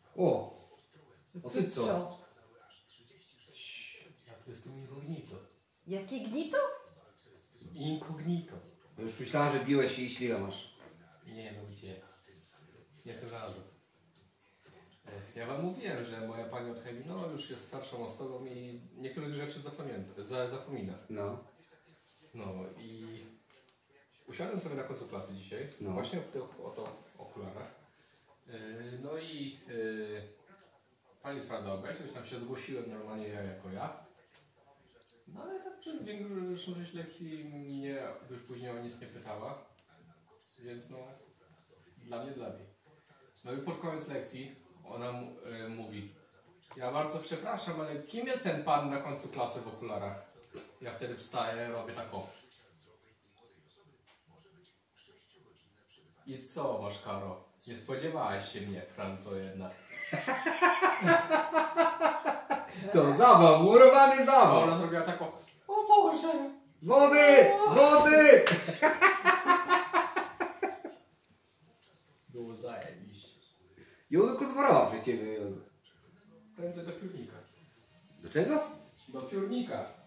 O! O ty co? Ja to jestem incognito. Jakie gnito? Incognito. Już myślałem, że biłeś się i śliwę masz. Nie no gdzie? Nie tym razem. Ja wam mówiłem, że moja pani od chemii już jest starszą osobą i niektórych rzeczy zapomina. No. No i usiadłem sobie na końcu klasy dzisiaj, No. właśnie w tych oto okularach. No i pani sprawdzała obejrzeć, tam się zgłosiłem normalnie ja jako ja. No ale tak przez większą część lekcji mnie już później o nic nie pytała. Więc no, dla mnie. No i pod koniec lekcji ona mówi: ja bardzo przepraszam, ale kim jest ten pan na końcu klasy w okularach? Ja wtedy wstaję, robię tak o. I co masz, Karo? Nie spodziewałaś się mnie, Franco, jednak. Co? Zawał, murowany zawał! Ona zrobiła tak o Boże! Wody! Wody! Było zajebiście. I ona kotworała przez ciebie. Pędzę do piórnika. Do czego? Do piórnika.